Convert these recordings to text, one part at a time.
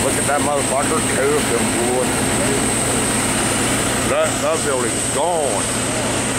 Look at that motherfucker cooking, boy. That building's gone.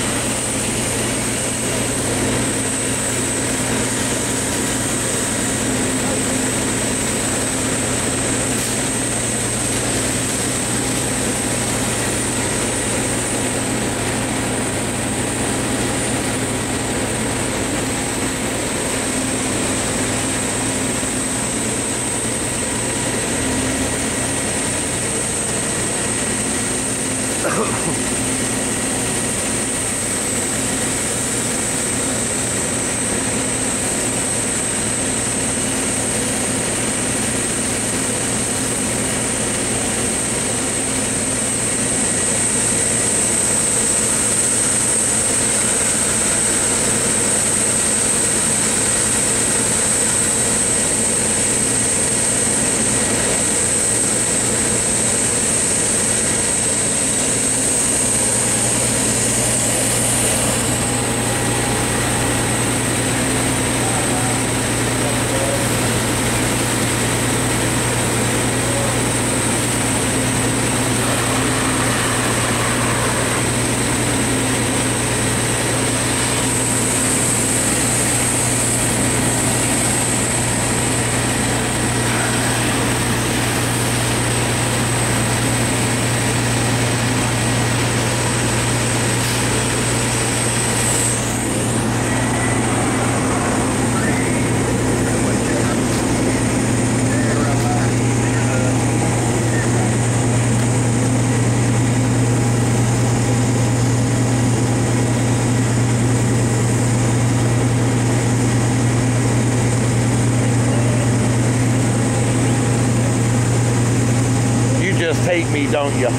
Just hate me, don't you?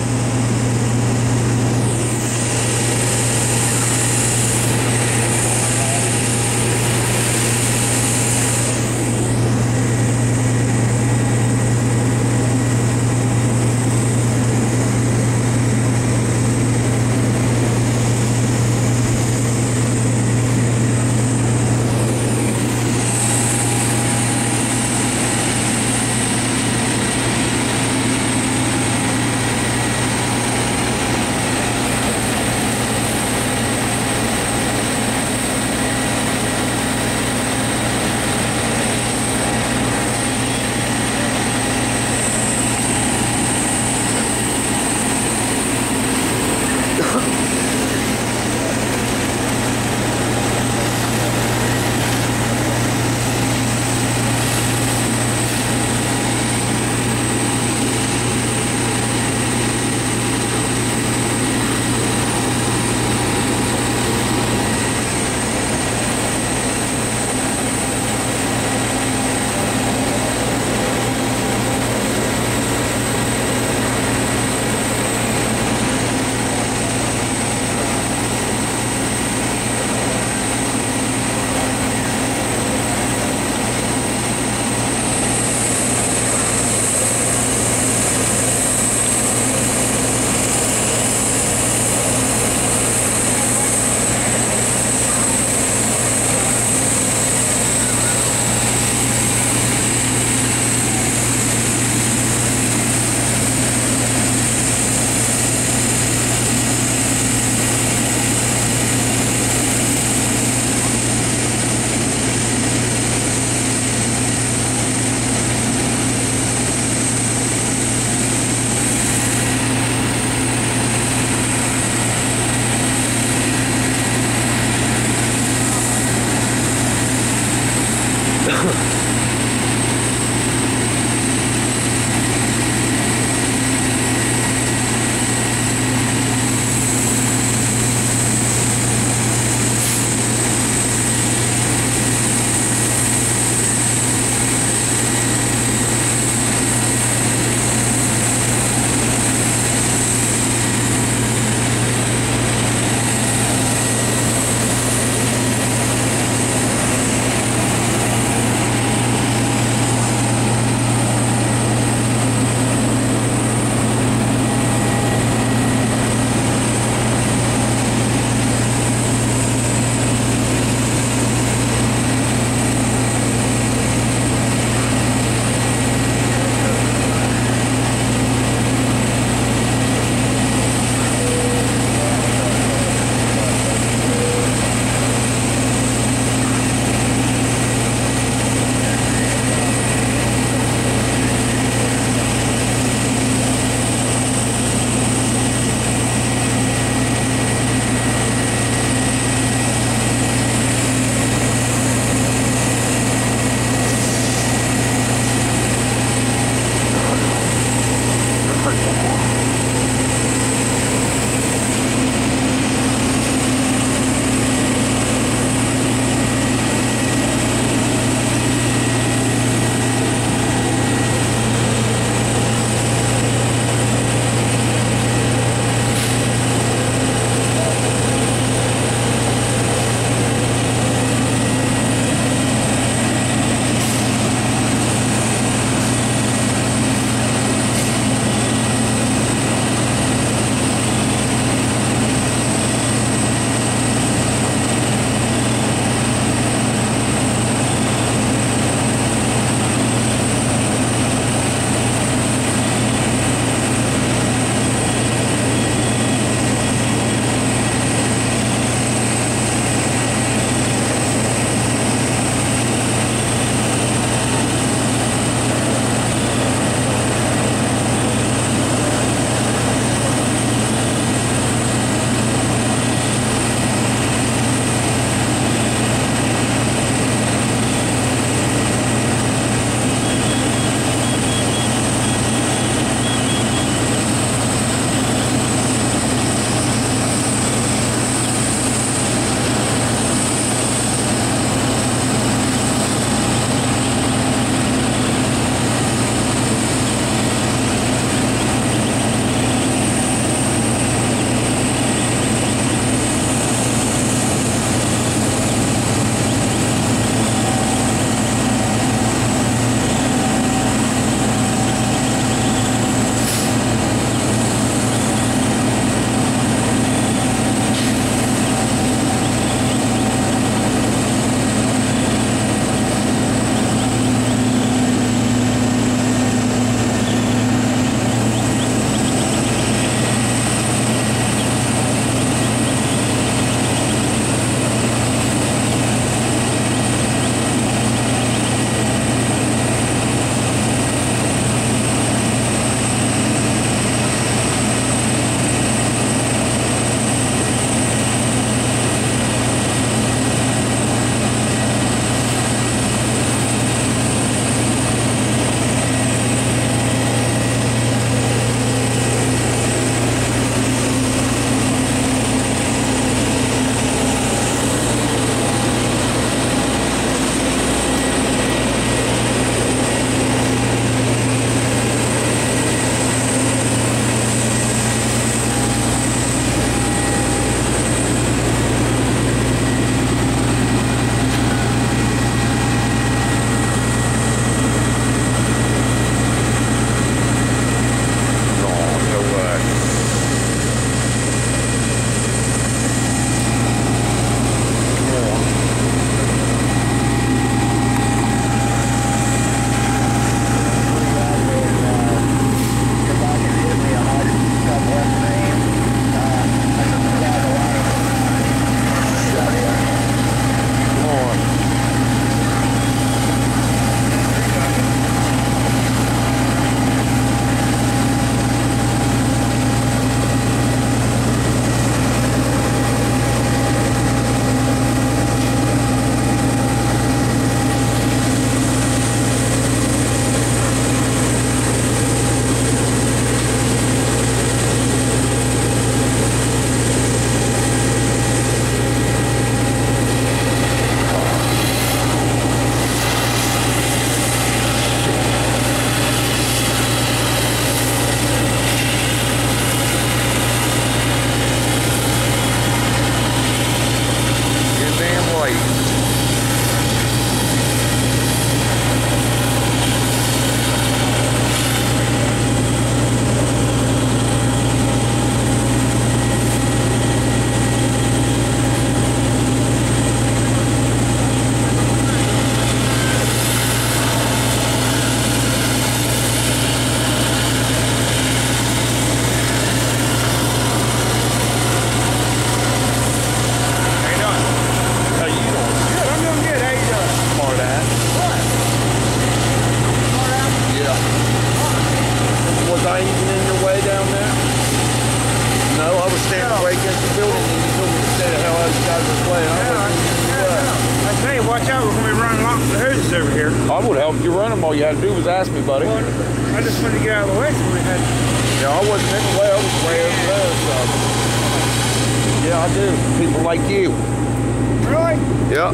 anybody even in your way down there? No, I was standing right against the building and you told me to stay the hell out of you guys' way. I tell you, watch out, we're going to be running along the hoses over here. I would help you run them. All you had to do was ask me, buddy. Well, I just wanted to get out of the way so we had... Yeah, I wasn't in the way. I was way over there, so. Yeah, I do. People like you. Really? Yeah.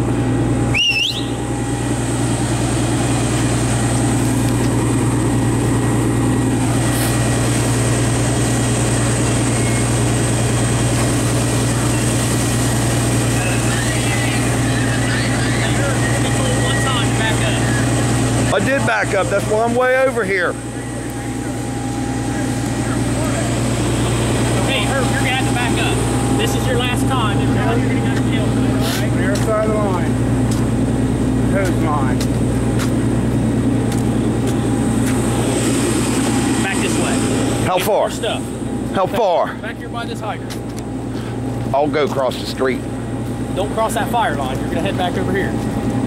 I did back up. That's why I'm way over here. Hey, Herb, you're gonna have to back up. This is your last time. If not, you're gonna go to jail tonight, all right? On the other side of the line. Hose line. Back this way. How Get far? more stuff. How far? Back here by this hydrant. I'll go across the street. Don't cross that fire line. You're gonna head back over here.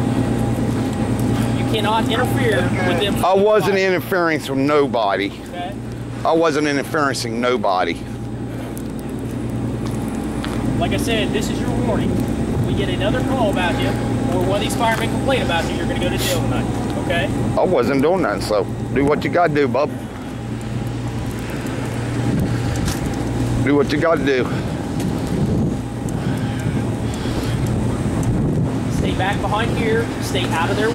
You cannot interfere with them. I wasn't interfering with nobody. Okay? I wasn't interferencing nobody. Like I said, this is your warning. We get another call about you, or one of these firemen complain about you, you're gonna go to jail tonight. Okay? I wasn't doing that, so do what you gotta do, bub. Do what you gotta do. Stay back behind here. Stay out of their